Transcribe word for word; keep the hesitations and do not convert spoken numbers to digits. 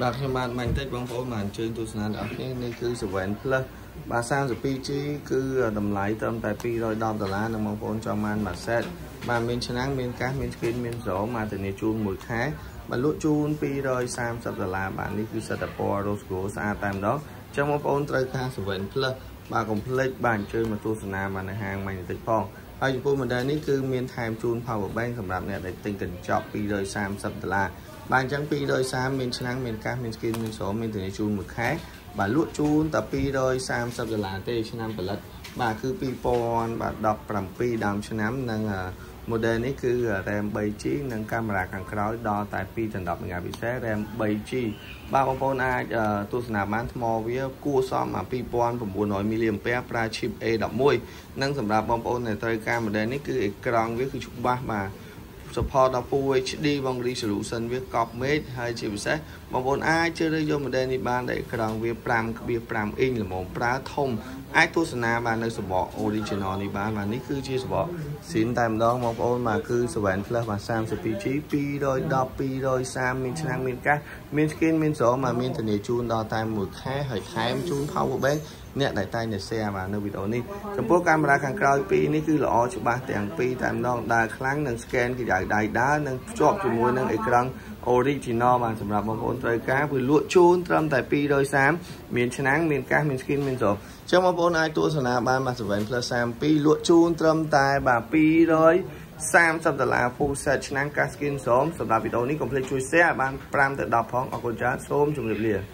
បាទខ្ញុំបានបាញ់តិចបងប្អូនបានជើញទស្សនាដល់គ្នានេះគឺ seven plus បាទ thirty-two G គឺតម្លៃត្រឹមតែtwo hundred tenដុល្លារនឹងបងប្អូនចង់បានមួយ set បាទមានឆ្នាំងមានកាសមាន screen មានស្រោមមកធានាជូនមួយខែបាទលក់ជូនtwo hundred thirtyដុល្លារបាទនេះគឺសិតតែពណ៌ rose gold ស្អាតតែម្ដងអញ្ចឹងបងប្អូនត្រូវការ seven plus បាទកុំភ្លេចបាទអញ្ជើញមកទស្សនាបាននៅហាងបាញ់តិចផងហើយចំពោះ model នេះគឺមានថែមជូន power bank សម្រាប់អ្នកដែលទិញកញ្ចប់two hundred thirtyដុល្លារបាទអញ្ចឹងtwo hundred thirtyមានឆ្នាំងមានកាសមាន screen មានស្រោមមានធានាជូនមួយខែបាទលក់ជូនតែtwo hundred thirtyដុល្លារទេឆ្នាំផលិតបាទគឺtwo thousand seventeenដើមឆ្នាំនិង model នេះគឺ RAM three G និងកាមេរ៉ាខាងក្រោយដល់តែtwo hundred ten មេហ្គាពិសេស RAM three G បាទបងប្អូនអាចទស្សនាបានថ្មវាគួរសមអាtwo thousand nine hundred មីលីអាំពែប្រើ chip A eleven និងសម្រាប់បងប្អូនដែលត្រូវការ model នេះគឺអេក្រង់វាគឺច្បាស់បាទsupport ដល់ Full H D បង resolution វាកប់មេឃហើយជាពិសេសបងប្អូនអាចជ្រើសរើសយក model នេះបានដែលអេក្រង់វាfive point five អ៊ីងល្មមប្រើធំអាចទស្សនាបាននៅសំបក original នេះបានបាទនេះគឺជាសំបកស៊ីនតែម្ដងបងប្អូនបាទគឺ seven plus បាទthirty-two G two hundred ten two hundred thirtyមានឆ្នាំងមានកាសមាន skin មានស្រោមមានធានាជូនដល់តែមួយខែហើយថែមជូន power bank អ្នកដែលតែងតែ share បាទនៅវីដេអូនេះចំពោះកាមេរ៉ាខាងក្រោយពីរនេះគឺល្អច្បាស់ទាំងពីរតែម្ដងដើរខ្លាំងនិង scan គឺដៃដៃដើរនិងភ្ជាប់ជាមួយនឹងអេក្រង់ original បាទសម្រាប់បងប្អូនត្រូវការគឺលក់ជូនត្រឹមតែtwo hundred thirtyមានឆ្នាំងមានកាសមាន skin មានស្រោមចឹងបងប្អូនអាចទស្សនាបានបាទ seven plus thirty-twoលក់ជូនត្រឹមតែបាទtwo hundred thirtyដុល្លារ full set ឆ្នាំងកាស skin ស្រោមសម្រាប់វីដេអូនេះកុំភ្លេចជួយ share ឲ្យបានfiveទៅtenផងអរគុណច្រើនសូមជម្រាបលា